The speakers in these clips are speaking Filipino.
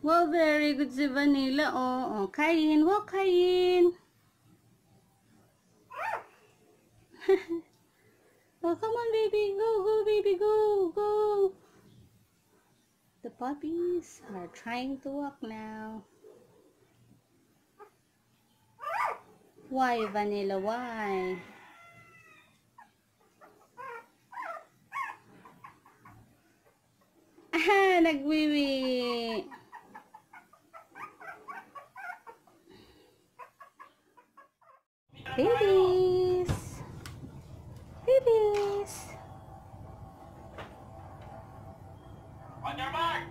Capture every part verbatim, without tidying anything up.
Wow, very good si Vanilla. Oh, oh. Kain. Wow, kain. Oh, come on, baby. Go, go, baby. Go, go. The puppies are trying to walk now. Why, Vanilla? Why? Ah, nagwiwi. Babies. Babies. On your mark.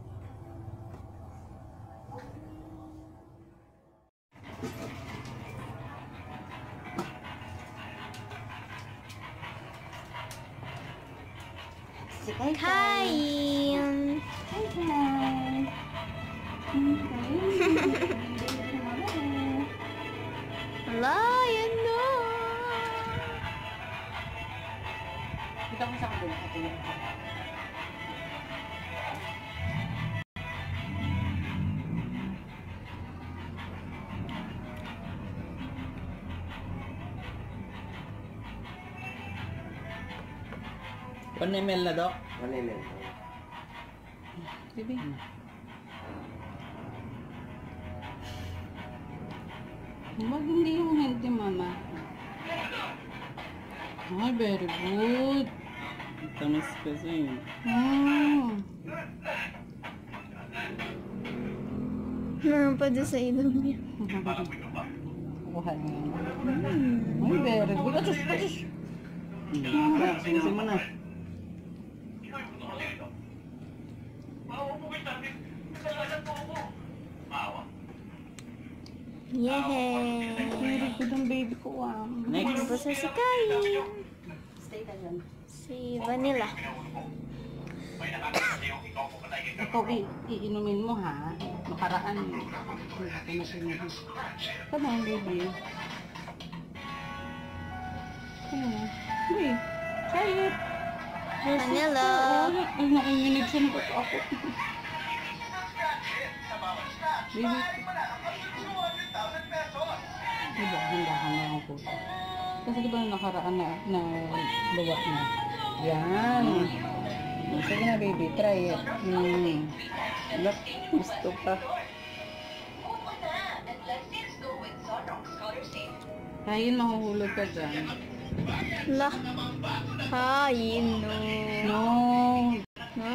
Hi, Kain! Hi, hi. Wala, yan na! Kita ko sa kabila. Katulad ko. one milliliter na, Dok? one milliliter. Baby. Wag hindi yung healthy, mama. Ay, very good. Tamis kasi. Oh. Meron pa doon sa ilong niya. Kuha niya. Ay, very good. Atus, atus. Hmm. Sinisin mo na. Yehey! Very good ang baby ko, ah. Next. Tapos na si Kain. Stay ka dyan. Si Vanilla. Ikaw, i- iinumin mo, ha? Makaraan. Come on, baby. Come on. Baby, try it. Vanilla. Ay, nakinginig siya na ako. Baby. Diba, handahan na ako. Kasi diba nakaraan na, na luwa na. Yan. Sige na, baby, try it. Hmm. Look, gusto pa. Kain, mahuhulog ka dyan. La. Kain, no. No. No.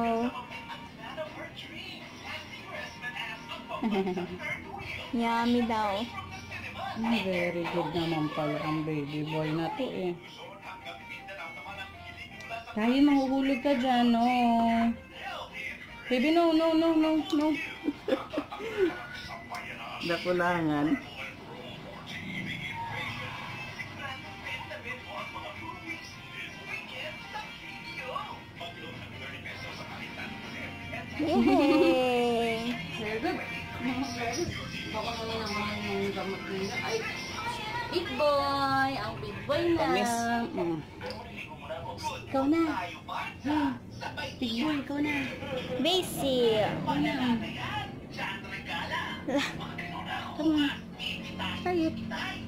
Yummy daw. Very good naman pala ang baby boy na to eh. Kain, mahuhulog ka dyan, no. Baby, no, no, no, no, no. Dakulangan. Yehey! Very good. Baka naman naman yung gamot nila. Ay, big boy. Ang big boy na. Tamis. Mm. Ikaw na. Hmm. Big boy, ikaw na. Basic! Ikaw na. Come on. Try it.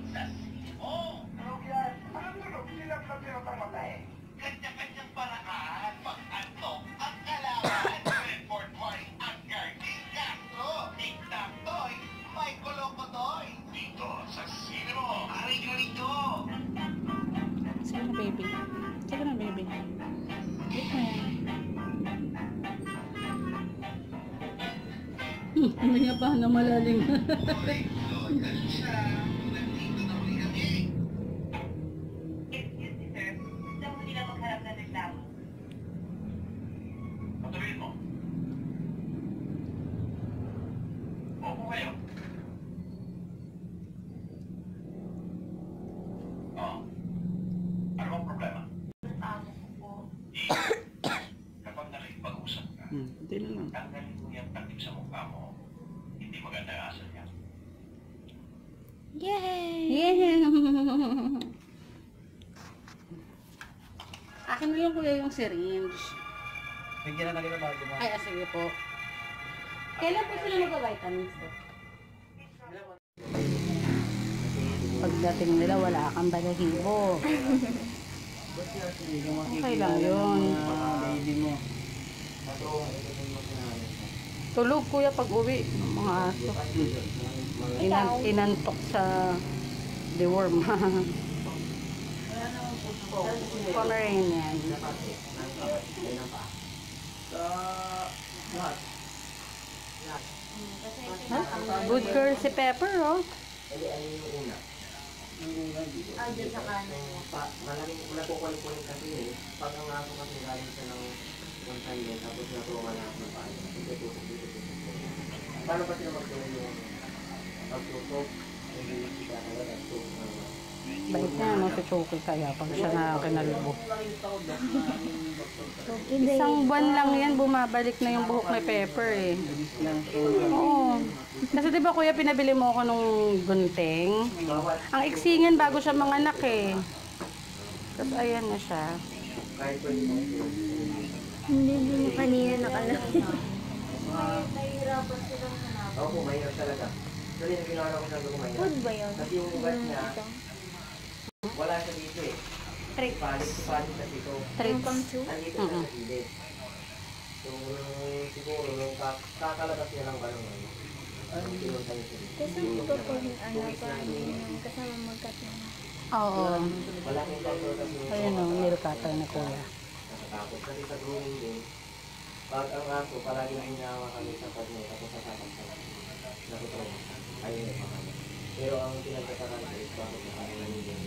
Kanya-kanyang paraan pag-antok ang kalaban. Redford White ang Garden Castro. Tic-tac toy, may kolokotoy. Dito sa Cinemo. Aray ka rito. Sige na, baby. Sige na, baby. Wait na yan. Hmm, huminga pa na malalim. Patuloyin mo. Opo kayo. Oo. Ano bang problema? Kapag nakikipag-usap ka, Hmm, hindi na lang. tanggalin mo yung takip sa mukha mo. Hindi maganda ang asal niya. Yay! Yeah. Akin na lang kuya yung syringe. Bigyan na kanina bago mo. Ay, ah, sige po. Kailan po sila mag-vitamins po? Pagdating nila, wala kang balahibo. Okay lang yun. Baby mo. Tulog kuya pag uwi ng mga aso. Inan inantok sa deworm. Pomeranian. Huh? Good girl si Pepper, oh. Ah, dyan sa kanan niya. Malaming nakukulit-kulit kasi eh. Pag ang aso kasi galing siya ng one time din, tapos natuwa na ako ng paano. Hindi tutok dito tutok. Paano ba sila magtuloy yung pagtutok? Hindi siya kaya nagtutok. Bait niya, no, si Choki kaya pag siya na kinalbo. Isang buwan lang yan, bumabalik na yung buhok ni Pepper eh. Oo. Kasi diba kuya, pinabili mo ako nung gunting. Ang iksingin bago siya manganak eh. Tapos ayan na siya. Kahit pwede mo. Hindi, hindi mo kanina nakalap. Ako po, mahirap talaga. Kasi yung ginawa ko sabi ko mahirap. Food ba yun? Kasi yung ugat niya, wala siya dito eh. Trick. Palit, palit na dito. Yung pang two? Nandito siya sa gilid. So, siguro, nung kak- kakalabas niya ng balong ano, ang pinunta niya siya dito. Kasi hindi pa po yung ano pa yung kasama magkat na. Oo. Wala kang control kasi yung Ayun o, nail cutter na kuya. nakatakot. Kasi sa grooming din, pag ang aso, palagi na hinawa kami sa pag niya, tapos sa sapat sa natutuwa. Ayun yung mga kami. Pero ang pinagkataran ko is bakit na kami nanigyan.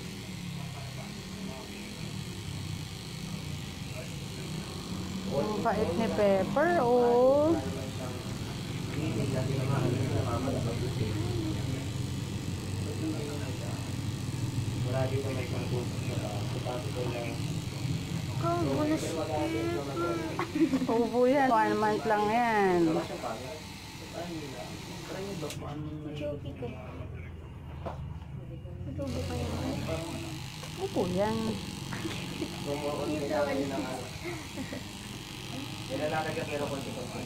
Ang bait ni Pepper, oh. Hindi kasi naman kami na mamalabag dito. Wala dito may pangkusok sa taas. Tapos ko lang. Oh, bonus. Ubo yan. One month lang yan. Wala siyang pangit. Choki ko. Tubo kayo. Ubo yan. Tumuon nila kami ng ano. Nilalakad ka pero konti-konti.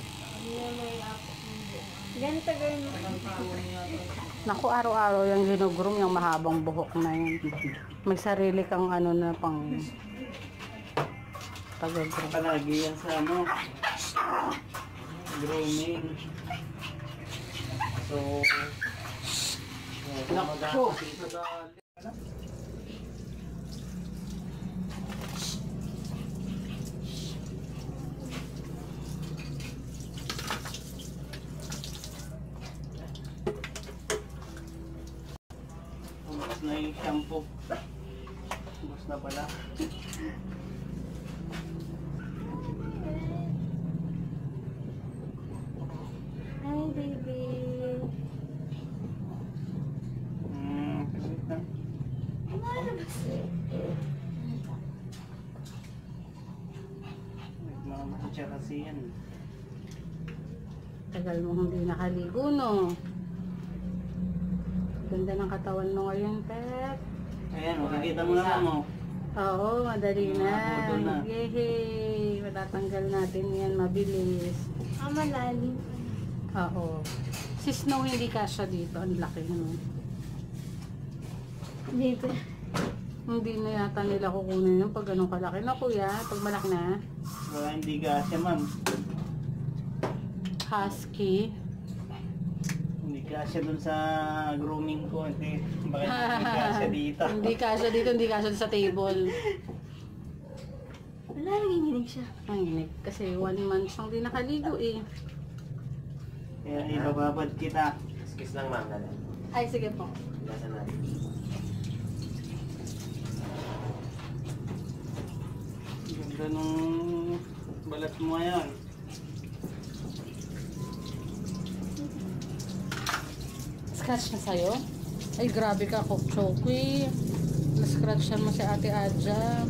Ganito girl mo. Naku, araw-araw yung ginugroom yung mahabang buhok na yun. May sarili kang ano na pang pag-groom. Palagi yan sa ano, grooming. So, Naku. ubos na yung shampoo. Ubos na pala. Hi baby. Hmm, kasi na. Nagmamahal siya kasi yan. Tagal mo hindi nakaligo, no? Ganda ng katawan mo ngayon, Pep. Ayan, makikita mo naman mo. Oo, madali na. Nakaputol na. Yehey! Matatanggal natin yan, mabilis. Ah, malalim. Oo. Si Snow hindi kasya dito. Ang laki naman. Dito. Hindi na yata nila kukunin yung pag ganun kalaki na kuya. Pag malaki na. Wala hindi kasya ma'am. Husky. Hindi kasya dun sa grooming ko. Hindi, bakit hindi kasya dito? Hindi kasya dito, hindi kasya sa table. Wala, nanginginig siya. Ang inig. Kasi one month siyang di nakaligo eh. Kaya ibababad kita. Kiss lang ma'am, dali. Ay, sige po. Ilasan natin. Ganda nung balat mo ngayon. Scratch na sa'yo? Ay, grabe ka, Cook Choki. Na-scratchan mo si Ate Adja.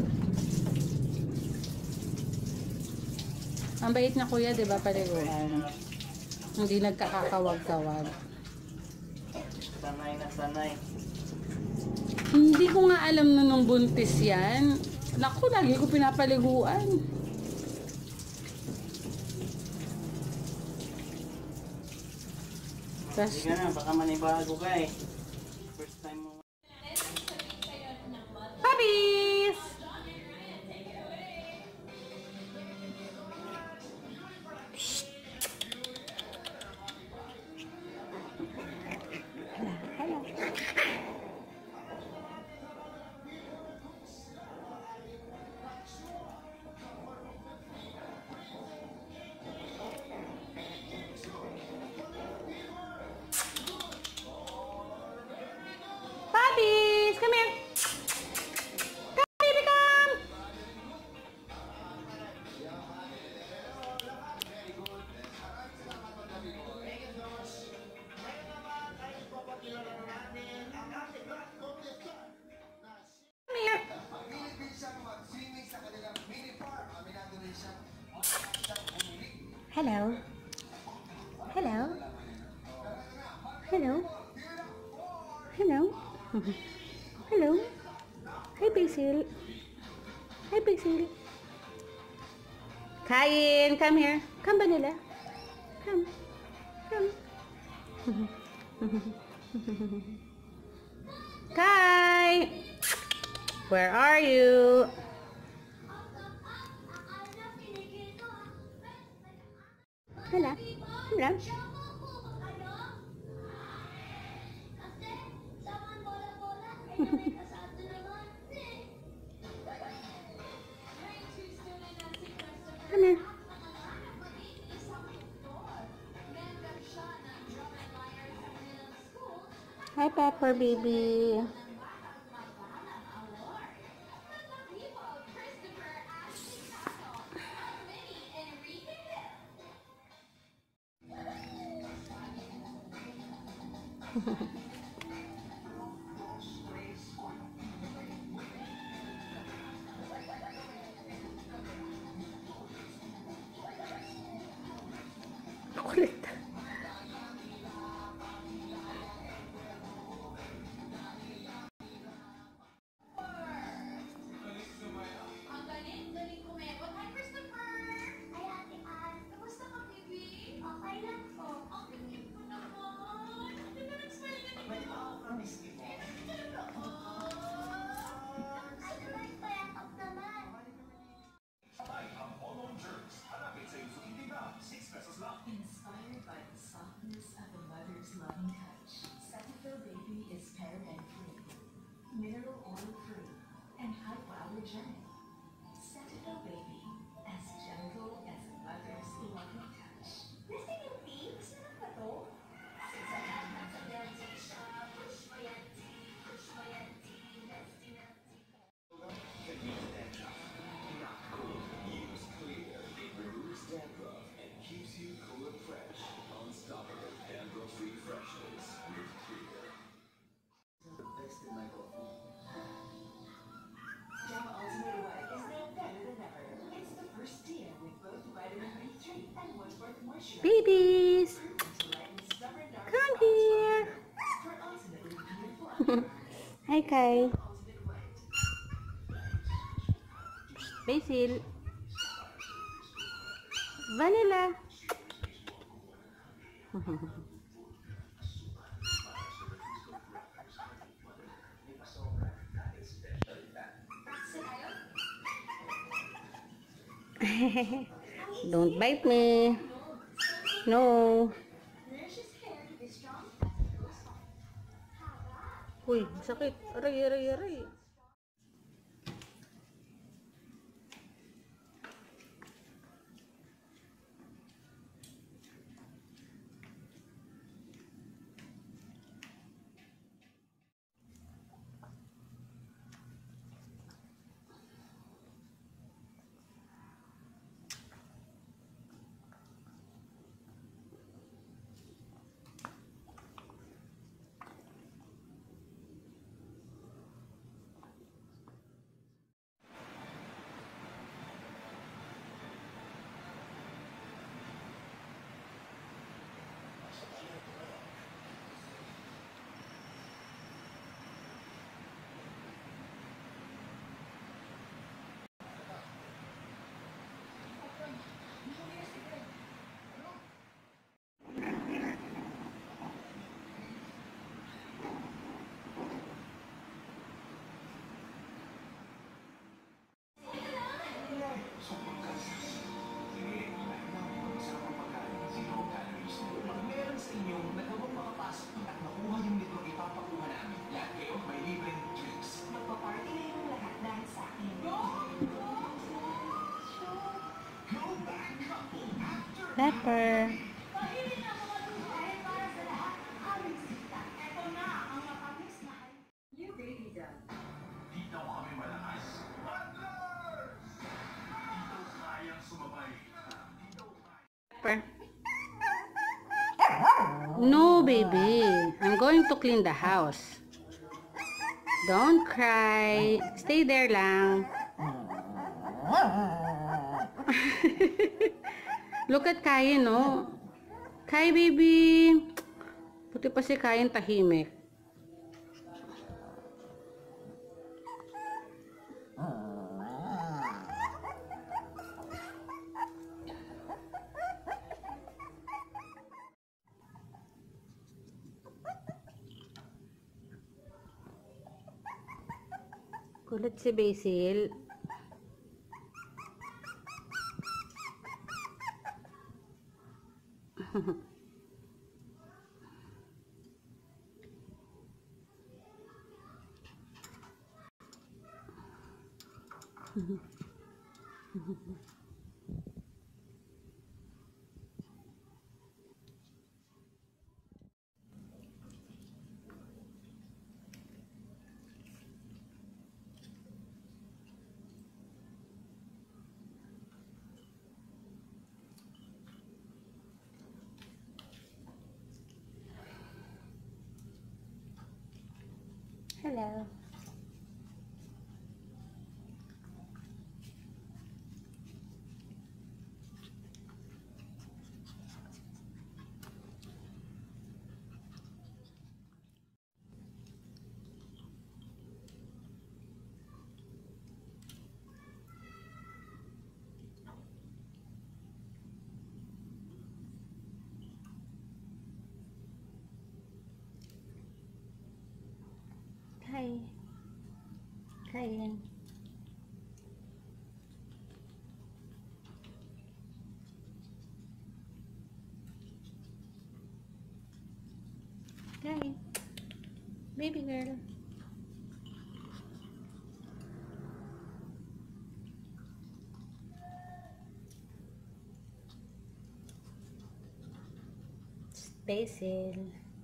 Ang bait na kuya, di ba, paliguan? Hindi nagkakakawag-kawag. Sanay na sanay. Hindi ko nga alam na nung buntis yan. Naku, lagi ko pinapaliguan. Tapos, Hindi ka na, baka manibago ka eh. First time mo. puppies! Hello, hello. Puppies, come here. Come, baby, come. Come here. Hello. Hello. Hello. Hello. Hello. Hi, Basil. Hi, Basil. Kain, come here. Come, Vanilla. Come. Come. Kai! Where are you? Hello. Hello. Come here. Hi, Pepper baby. Kulit. Ang galing-galing kumekot. Hi, Christopher! Ay, Ate Ann. Kamusta ka, baby? Okay lang po. Ang cute mo naman. Hindi ka nag-smile ka naman. May nakakamiss mo. Ay, naman, payakap naman. Inspired by the softness of a mother's loving touch, Cetaphil Baby is paraben-free, mineral oil-free, and hypoallergenic. Cetaphil Baby, as gentle as a mother's loving touch. Nasaan yung tea? Gusto na ba to? Salamat sa dancing shop. Push mo yan, tea. Push mo yan, tea. Nasty na tea. Java Ultimate Away is now better than ever. It's the first year with both vitamin B three and Woodworth moisture. Babies. To lighten stubborn dark Come spots here. for ultimately beautiful Hi, Kai. ultimate white. Basil. Vanilla. Don't bite me. No. Uy, sakit. Aray, aray, aray. Pepper. Dito kami malakas. Toddlers! Dito kayang sumabay. Dito kaya. Pepper. No, baby. I'm going to clean the house. Don't cry. Stay there lang. Look at Kai, no? Kai, baby. Puti pa si Kai tahimik. Kulit si Basil. Hello. Hi. Hi. Hi. Baby girl. Basil.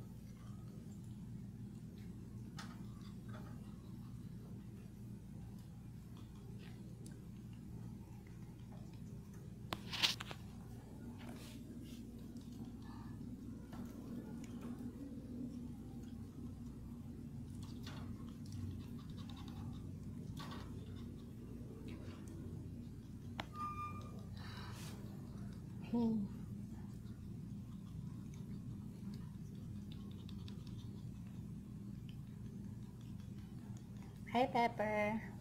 Hmm. Hi, Pepper.